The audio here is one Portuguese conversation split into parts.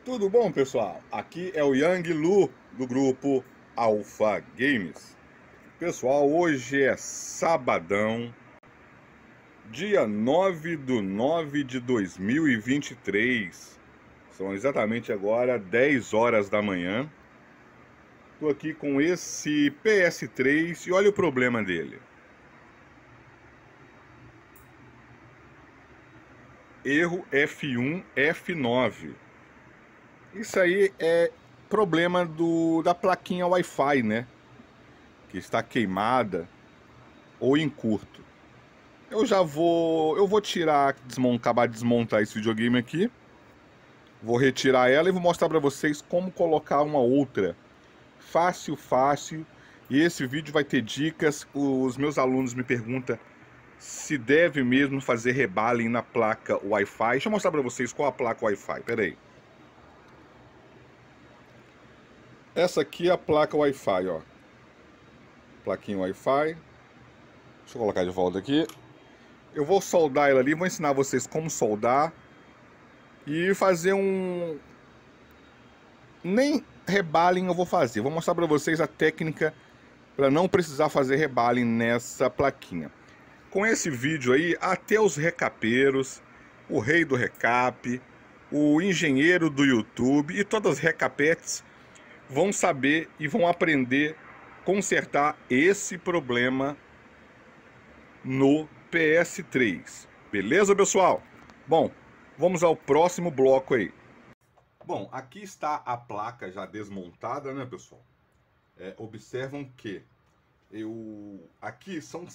Tudo bom, pessoal? Aqui é o Yang Lu do grupo Alpha Games. Pessoal, hoje é sabadão, dia 9/9 de 2023. São exatamente agora 10 horas da manhã. Tô aqui com esse PS3 e olha o problema dele. Erro F1, F9. Isso aí é problema da plaquinha Wi-Fi, né? Que está queimada ou em curto. Eu vou tirar, acabar de desmontar esse videogame aqui. Vou retirar ela e vou mostrar para vocês como colocar uma outra. Fácil, fácil. E esse vídeo vai ter dicas. Os meus alunos me perguntam se deve mesmo fazer rebaling na placa Wi-Fi. Deixa eu mostrar para vocês qual a placa Wi-Fi. Pera aí. Essa aqui é a placa Wi-Fi, ó. Plaquinha Wi-Fi. Deixa eu colocar de volta aqui. Eu vou soldar ela ali, vou ensinar vocês como soldar e fazer um... Nem rebaling eu vou fazer, vou mostrar para vocês a técnica para não precisar fazer rebaling nessa plaquinha. Com esse vídeo aí, até os recapeiros, o rei do recap, o engenheiro do YouTube e todas as recapetes vão saber e vão aprender a consertar esse problema no PS3. Beleza, pessoal? Bom, vamos ao próximo bloco aí. Bom, aqui está a placa já desmontada, né, pessoal? Observam que aqui são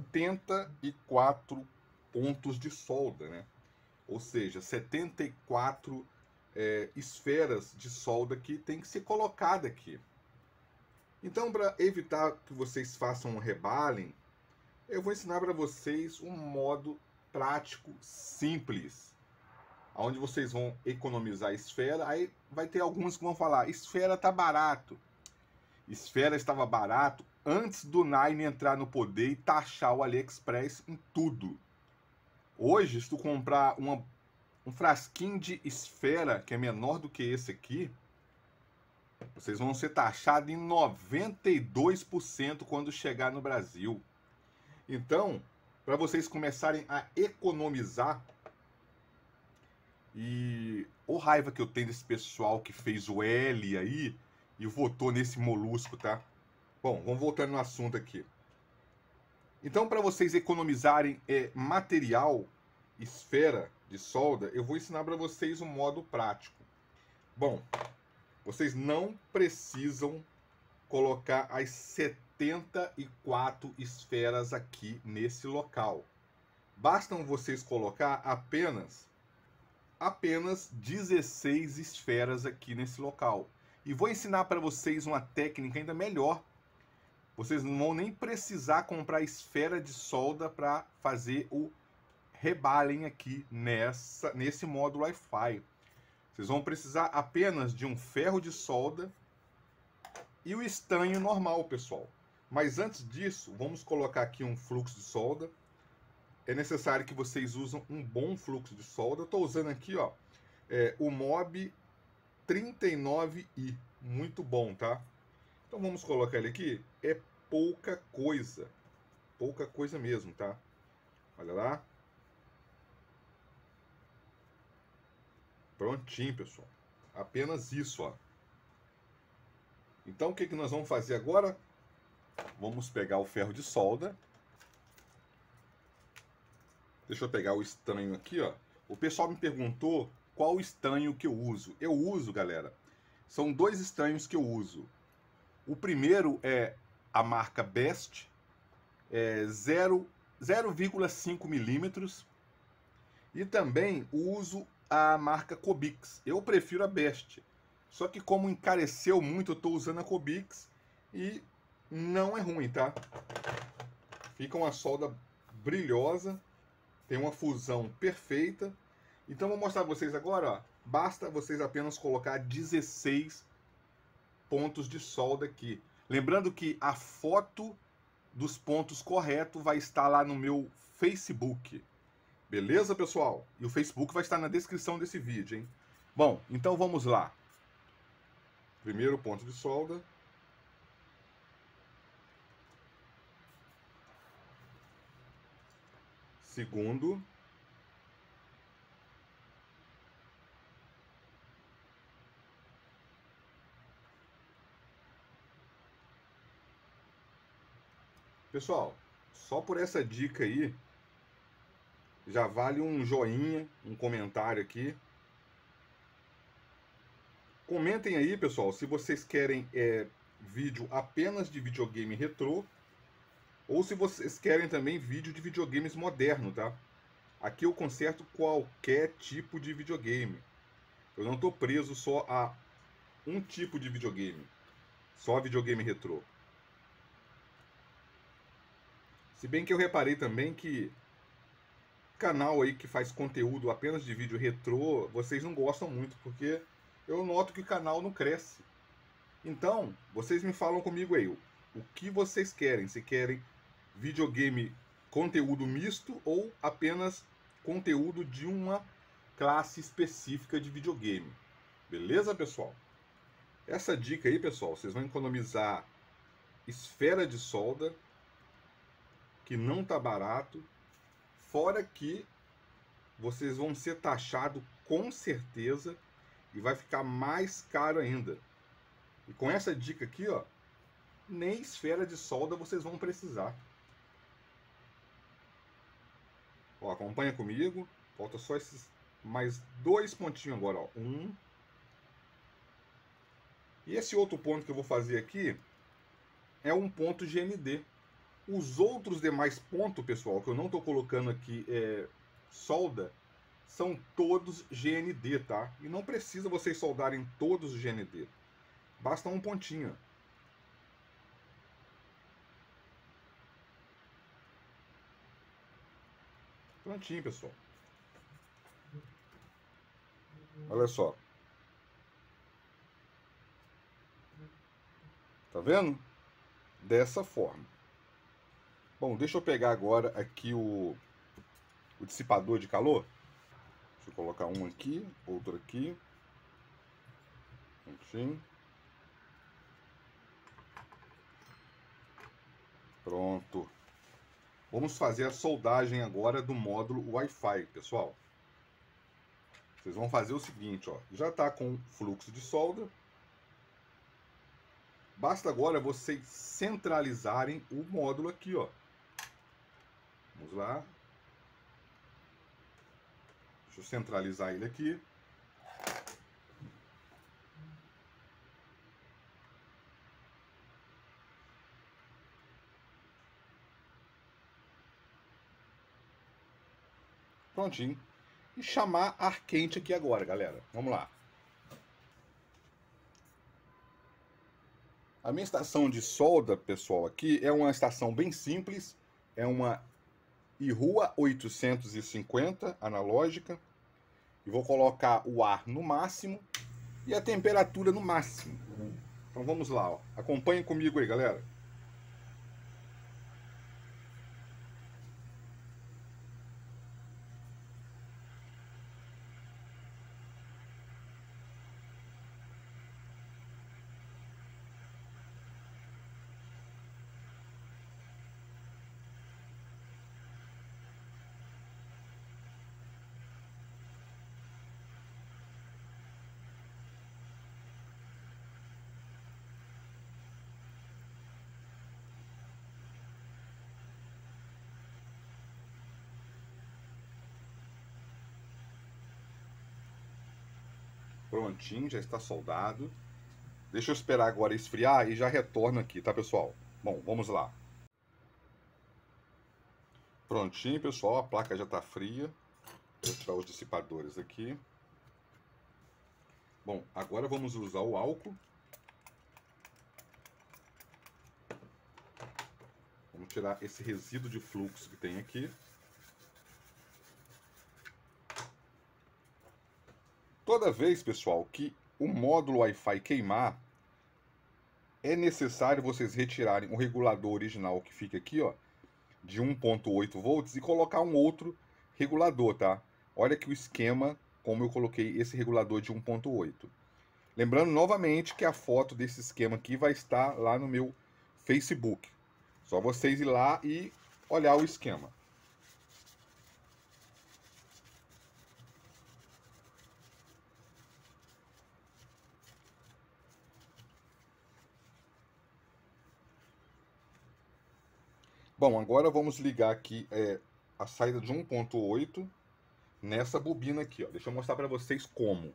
74 pontos de solda, né? Ou seja, 74 esferas de solda que tem que ser colocada aqui. Então, para evitar que vocês façam um rebaling, eu vou ensinar para vocês um modo prático, simples, onde vocês vão economizar esfera. Aí vai ter alguns que vão falar, esfera tá barato. Esfera estava barato antes do Nine entrar no poder e taxar o AliExpress em tudo. Hoje, se tu comprar um frasquinho de esfera, que é menor do que esse aqui, vocês vão ser taxados em 92% quando chegar no Brasil. Então, para vocês começarem a economizar, e o raiva que eu tenho desse pessoal que fez o L aí e votou nesse molusco, tá? Bom, vamos voltando no assunto aqui. Então, para vocês economizarem material, esfera de solda, eu vou ensinar para vocês um modo prático. Bom, vocês não precisam colocar as 74 esferas aqui nesse local. Bastam vocês colocar apenas 16 esferas aqui nesse local. E vou ensinar para vocês uma técnica ainda melhor. Vocês não vão nem precisar comprar esfera de solda para fazer o rebaling aqui nesse módulo Wi-Fi. Vocês vão precisar apenas de um ferro de solda e o estanho normal, pessoal. Mas antes disso, vamos colocar aqui um fluxo de solda. É necessário que vocês usem um bom fluxo de solda. Eu estou usando aqui, ó, o MOB 39i. Muito bom, tá? Então vamos colocar ele aqui. É pouca coisa mesmo, tá? Olha lá. Prontinho, pessoal. Apenas isso, ó. Então o que nós vamos fazer agora? Vamos pegar o ferro de solda. Deixa eu pegar o estanho aqui, ó. O pessoal me perguntou qual estanho que eu uso. Eu uso, galera, são dois estanhos que eu uso. O primeiro é a marca Best, 0,5 milímetros. E também uso a marca Cobix. Eu prefiro a Best. Só que como encareceu muito, eu estou usando a Cobix e não é ruim, tá? Fica uma solda brilhosa, tem uma fusão perfeita. Então vou mostrar para vocês agora, ó. Basta vocês apenas colocar 16 pontos de solda aqui. Lembrando que a foto dos pontos corretos vai estar lá no meu Facebook. Beleza, pessoal? E o Facebook vai estar na descrição desse vídeo, hein? Bom, então vamos lá. Primeiro ponto de solda. Segundo. Pessoal, só por essa dica aí, já vale um joinha, um comentário aqui. Comentem aí, pessoal, se vocês querem vídeo apenas de videogame retrô, ou se vocês querem também vídeo de videogames moderno, tá? Aqui eu conserto qualquer tipo de videogame. Eu não estou preso só a um tipo de videogame, só videogame retrô. Se bem que eu reparei também que canal aí que faz conteúdo apenas de vídeo retrô, vocês não gostam muito, porque eu noto que o canal não cresce. Então, vocês me falam comigo aí, o que vocês querem? Se querem videogame conteúdo misto ou apenas conteúdo de uma classe específica de videogame. Beleza, pessoal? Essa dica aí, pessoal, vocês vão economizar esfera de solda, que não tá barato, fora que vocês vão ser taxados com certeza e vai ficar mais caro ainda. E com essa dica aqui, ó, nem esfera de solda vocês vão precisar. Ó, acompanha comigo. Falta só esses mais dois pontinhos agora, ó. Um. E esse outro ponto que eu vou fazer aqui é um ponto GND. Os outros demais pontos, pessoal, que eu não estou colocando aqui solda, são todos GND, tá? E não precisa vocês soldarem todos os GND. Basta um pontinho. Prontinho, pessoal. Olha só. Tá vendo? Dessa forma. Bom, deixa eu pegar agora aqui o dissipador de calor. Deixa eu colocar um aqui, outro aqui. Prontinho. Pronto. Vamos fazer a soldagem agora do módulo Wi-Fi, pessoal. Vocês vão fazer o seguinte, ó. Já está com fluxo de solda. Basta agora vocês centralizarem o módulo aqui, ó. Vamos lá. Deixa eu centralizar ele aqui. Prontinho. E chamar ar quente aqui agora, galera. Vamos lá. A minha estação de solda, pessoal, aqui é uma estação bem simples. É uma Irua 850 analógica. E vou colocar o ar no máximo e a temperatura no máximo. Então vamos lá, ó. Acompanhem comigo aí, galera. Prontinho, já está soldado. Deixa eu esperar agora esfriar e já retorno aqui, tá, pessoal? Bom, vamos lá. Prontinho, pessoal, a placa já está fria. Vou tirar os dissipadores aqui. Bom, agora vamos usar o álcool. Vamos tirar esse resíduo de fluxo que tem aqui. Toda vez, pessoal, que o módulo Wi-Fi queimar, é necessário vocês retirarem o regulador original que fica aqui, ó, de 1.8 volts e colocar um outro regulador, tá? Olha que o esquema como eu coloquei esse regulador de 1.8. Lembrando novamente que a foto desse esquema aqui vai estar lá no meu Facebook. Só vocês ir lá e olhar o esquema. Bom, agora vamos ligar aqui a saída de 1.8 nessa bobina aqui, ó. Deixa eu mostrar para vocês como.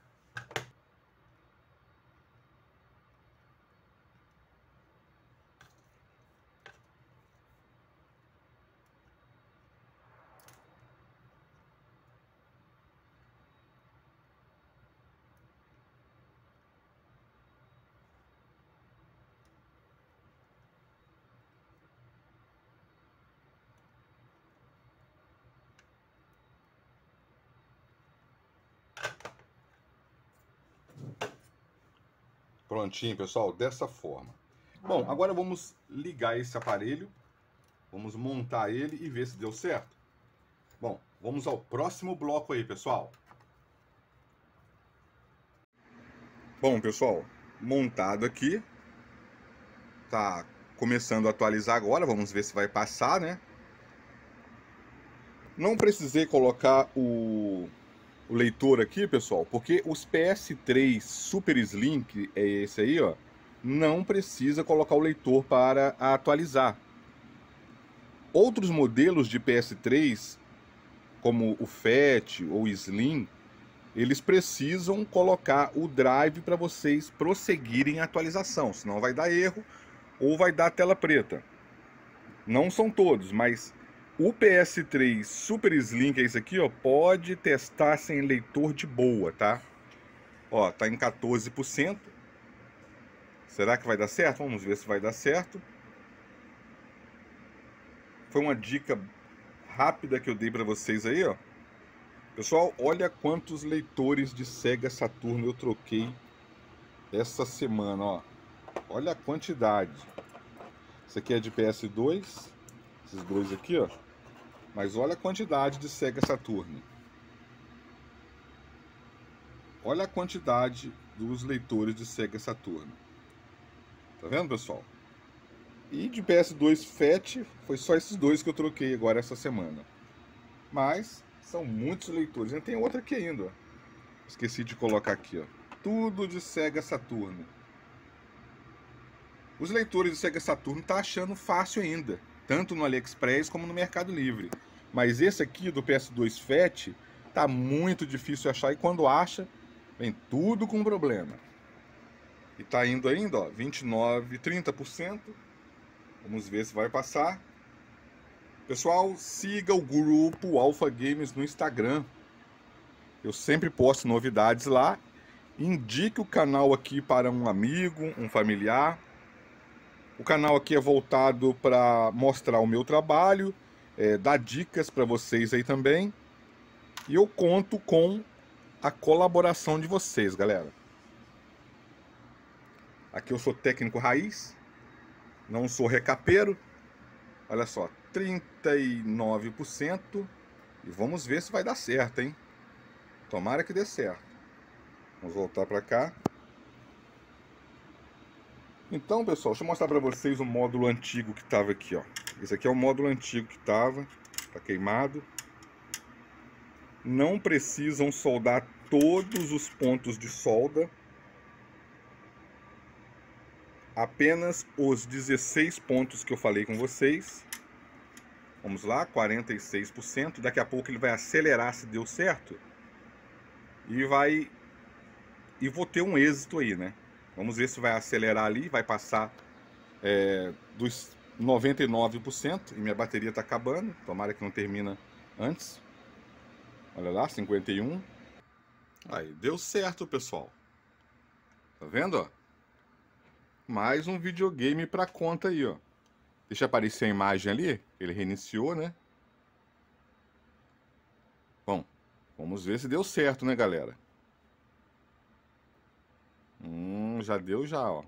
Prontinho, pessoal, dessa forma. Bom, agora vamos ligar esse aparelho, vamos montar ele e ver se deu certo. Bom, vamos ao próximo bloco aí, pessoal. Bom, pessoal, montado aqui, tá começando a atualizar agora, vamos ver se vai passar, né? Não precisei colocar o leitor aqui, pessoal, porque os PS3 Super Slim, que é esse aí, ó, não precisa colocar o leitor para atualizar. Outros modelos de PS3, como o Fat ou Slim, eles precisam colocar o drive para vocês prosseguirem a atualização, senão vai dar erro ou vai dar tela preta. Não são todos, mas o PS3 Super Slim, que é esse aqui, ó, pode testar sem leitor de boa, tá? Ó, tá em 14%. Será que vai dar certo? Vamos ver se vai dar certo. Foi uma dica rápida que eu dei para vocês aí, ó. Pessoal, olha quantos leitores de Sega Saturno eu troquei essa semana, ó. Olha a quantidade. Esse aqui é de PS2, esses dois aqui, ó. Mas olha a quantidade de Sega Saturno. Olha a quantidade dos leitores de Sega Saturno. Tá vendo, pessoal? E de PS2 Fat, foi só esses dois que eu troquei agora essa semana. Mas são muitos leitores. Ainda tem outra aqui ainda, ó. Esqueci de colocar aqui, ó. Tudo de Sega Saturno. Os leitores de Sega Saturno tá achando fácil ainda, tanto no AliExpress como no Mercado Livre. Mas esse aqui do PS2 Fat tá muito difícil achar e quando acha, vem tudo com problema. E tá indo ainda, ó, 29, 30%. Vamos ver se vai passar. Pessoal, siga o grupo Alpha Games no Instagram. Eu sempre posto novidades lá. Indique o canal aqui para um amigo, um familiar. O canal aqui é voltado para mostrar o meu trabalho, dar dicas para vocês aí também. E eu conto com a colaboração de vocês, galera. Aqui eu sou técnico raiz, não sou recapeiro. Olha só, 39%. E vamos ver se vai dar certo, hein? Tomara que dê certo. Vamos voltar para cá. Então, pessoal, deixa eu mostrar para vocês o módulo antigo que estava aqui, ó. Esse aqui é o módulo antigo que estava, tá queimado. Não precisam soldar todos os pontos de solda. Apenas os 16 pontos que eu falei com vocês. Vamos lá, 46%. Daqui a pouco ele vai acelerar se deu certo. E vou ter um êxito aí, né? Vamos ver se vai acelerar ali, vai passar dos 99%. E minha bateria está acabando. Tomara que não termina antes. Olha lá, 51. Aí, deu certo, pessoal. Tá vendo, ó? Mais um videogame pra conta aí, ó. Deixa aparecer a imagem ali. Ele reiniciou, né? Bom, vamos ver se deu certo, né, galera? Já deu já, ó.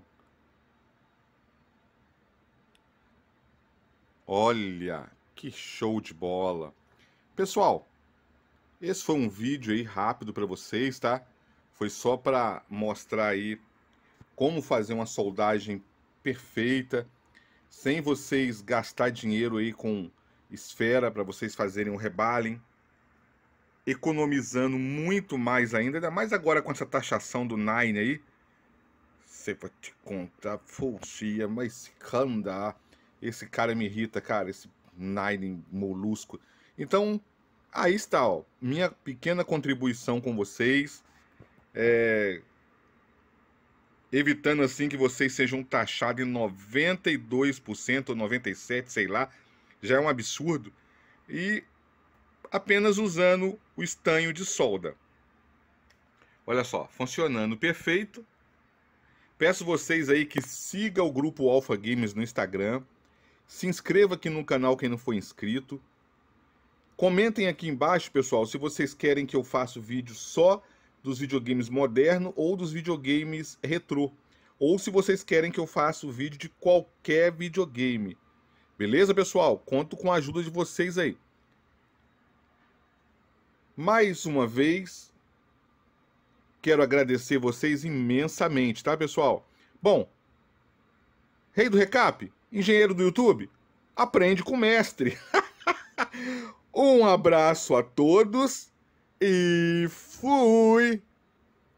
Olha, que show de bola. Pessoal, Esse foi um vídeo aí rápido para vocês, tá? Foi só para mostrar aí como fazer uma soldagem perfeita, sem vocês gastar dinheiro aí com esfera para vocês fazerem um rebaling, economizando muito mais ainda mais agora com essa taxação do Nine aí. Você vai te contar, poxa, mas esse cara me irrita, cara, esse Nine molusco. Então, aí está, ó, minha pequena contribuição com vocês, evitando assim que vocês sejam taxados em 92% ou 97%, sei lá, já é um absurdo, e apenas usando o estanho de solda. Olha só, funcionando perfeito. Peço vocês aí que siga o grupo Alpha Games no Instagram, se inscreva aqui no canal quem não for inscrito. Comentem aqui embaixo, pessoal, se vocês querem que eu faça vídeo só dos videogames modernos ou dos videogames retrô. Ou se vocês querem que eu faça o vídeo de qualquer videogame. Beleza, pessoal? Conto com a ajuda de vocês aí. Mais uma vez, quero agradecer vocês imensamente, tá, pessoal? Bom, rei do recap, engenheiro do YouTube, aprende com o mestre. Um abraço a todos e fui!